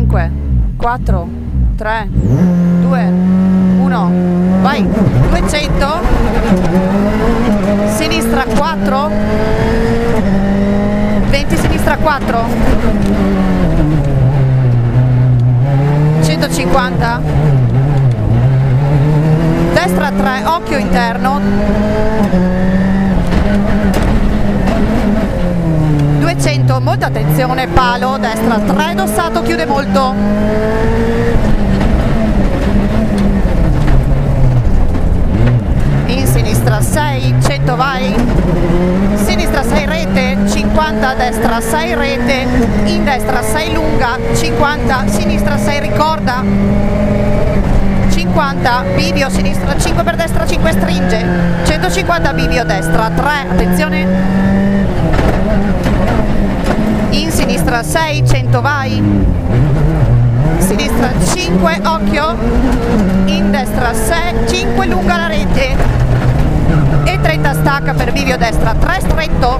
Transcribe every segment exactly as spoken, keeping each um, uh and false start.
cinque, quattro, tre, due, uno, vai, duecento, sinistra quattro, venti, sinistra quattro, centocinquanta, destra tre, occhio interno, duecento, molta attenzione, palo, destra tre, dossato, chiude molto, in sinistra sei, cento vai, sinistra sei rete, cinquanta, destra sei rete, in destra sei lunga, cinquanta, sinistra sei ricorda, cinquanta, bivio, sinistra cinque per destra, cinque stringe, centocinquanta, bivio, destra tre, attenzione, in sinistra sei, cento vai, sinistra cinque, occhio, in destra sei, cinque lunga la rete e trenta stacca per bivio destra tre stretto,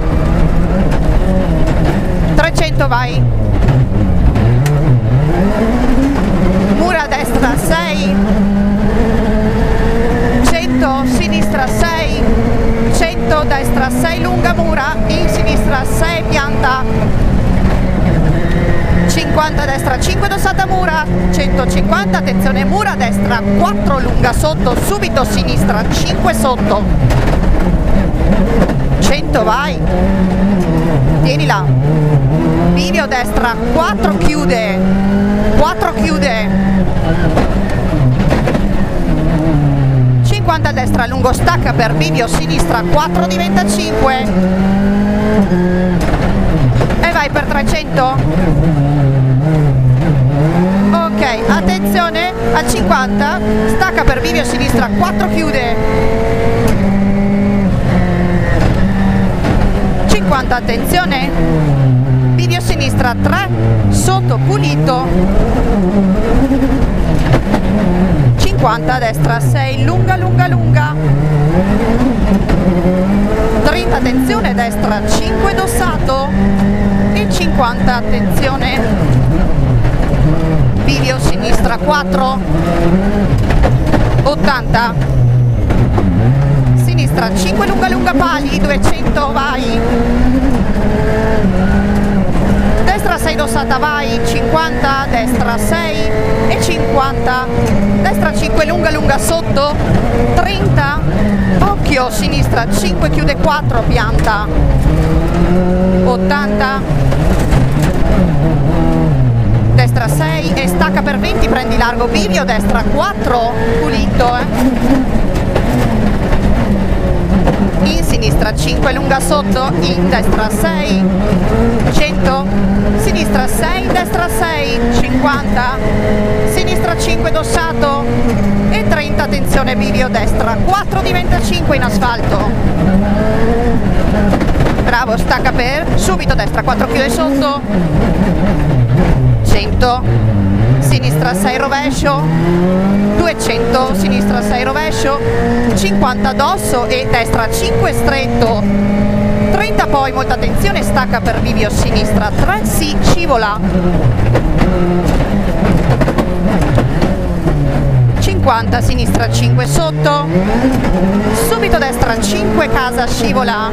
trecento vai, mura destra sei, cento, sinistra sei, cento, destra sei lunga mura, in sinistra sei pianta, cinquanta destra cinque dossata mura, centocinquanta, attenzione mura destra quattro lunga sotto, subito sinistra cinque sotto, cento vai, tienila, bivio destra quattro chiude, quattro chiude, cinquanta destra lungo stacca per bivio sinistra quattro diventa cinque e vai per trecento, ok, attenzione a cinquanta, stacca per bivio sinistra quattro chiude, cinquanta, attenzione, bivio sinistra tre, sotto pulito, cinquanta destra sei, lunga lunga lunga, trenta, attenzione destra cinque dossato e cinquanta, attenzione, bivio sinistra quattro, ottanta, sinistra cinque lunga lunga pali, duecento vai, destra sei dossata vai, cinquanta, destra sei e cinquanta, destra cinque lunga lunga sotto, trenta, occhio, sinistra cinque chiude quattro pianta, ottanta, destra sei e stacca per venti, prendi largo bivio, destra quattro, pulito, eh. In sinistra cinque lunga sotto, in destra sei, cento, sinistra sei, destra sei, cinquanta, sinistra cinque dossato e trenta, attenzione bivio destra quattro diventa cinque in asfalto, bravo, stacca per, subito destra quattro chiude sotto, cento, sinistra sei rovescio, duecento, sinistra sei rovescio, cinquanta addosso e destra cinque stretto, trenta poi, molta attenzione, stacca per bivio sinistra tre, si scivola, cinquanta, sinistra cinque sotto, subito destra cinque casa scivola,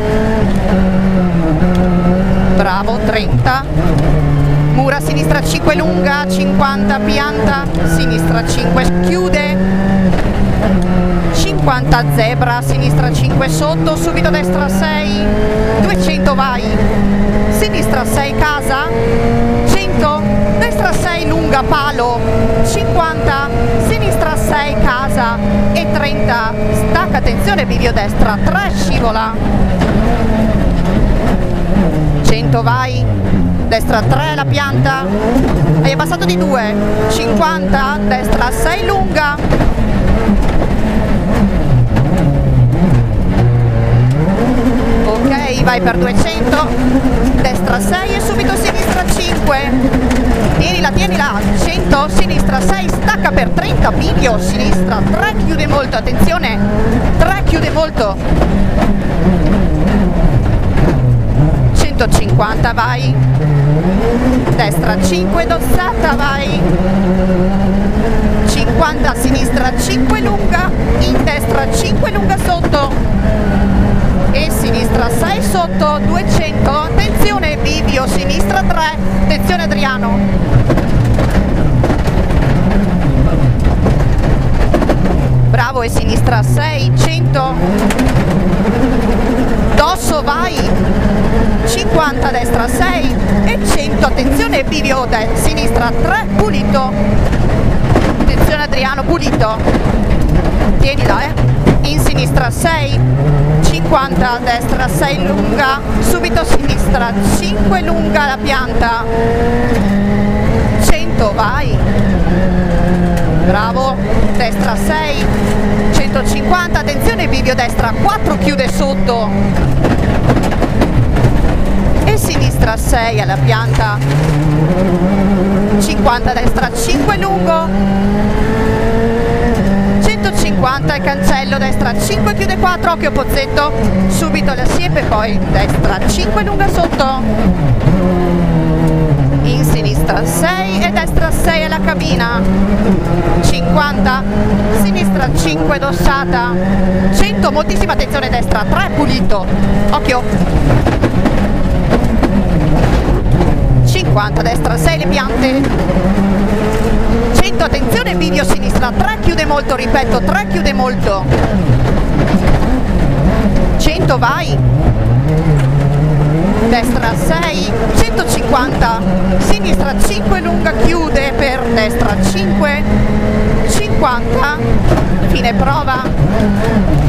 bravo, trenta, mura sinistra cinque lunga, cinquanta pianta, sinistra cinque chiude, cinquanta zebra, sinistra cinque sotto, subito destra sei, duecento vai, sinistra sei casa, cento, destra sei lunga palo, cinquanta, sinistra sei casa e trenta, stacca, attenzione bivio destra tre scivola, cento vai, destra tre la pianta, hai abbassato di due, cinquanta, destra sei lunga, ok, vai per duecento, destra sei e subito sinistra cinque, tienila, tienila, cento, sinistra sei, stacca per trenta, bivio, sinistra tre, chiude molto, attenzione, tre chiude molto, centocinquanta, vai, destra cinque, dossata, vai, cinquanta, sinistra cinque lunga, in destra cinque lunga sotto e sinistra sei sotto, duecento, attenzione bivio, sinistra tre, attenzione Adriano, bravo, e sinistra sei, cento, dosso, vai, cinquanta, destra sei e cento, attenzione bivio, de sinistra tre, pulito, attenzione Adriano, pulito, tienila, eh, in sinistra sei, cinquanta, destra sei lunga, subito sinistra cinque lunga la pianta, cento, vai, bravo, destra sei, centocinquanta, attenzione bivio, destra quattro, chiude sotto e sinistra sei alla pianta, cinquanta, destra cinque lungo, centocinquanta e cancello, destra cinque, chiude quattro, occhio pozzetto, subito la siepe, poi destra cinque lunga sotto, in sinistra sei e destra sei alla cabina, cinquanta, sinistra cinque, dossata, cento, moltissima attenzione, destra tre, pulito, occhio, cinquanta, destra sei le piante, cento, attenzione bivio, sinistra tre, chiude molto, ripeto, tre, chiude molto, cento, vai, destra sei, centocinquanta, sinistra cinque lunga, chiude per destra cinque, cinquanta, fine prova.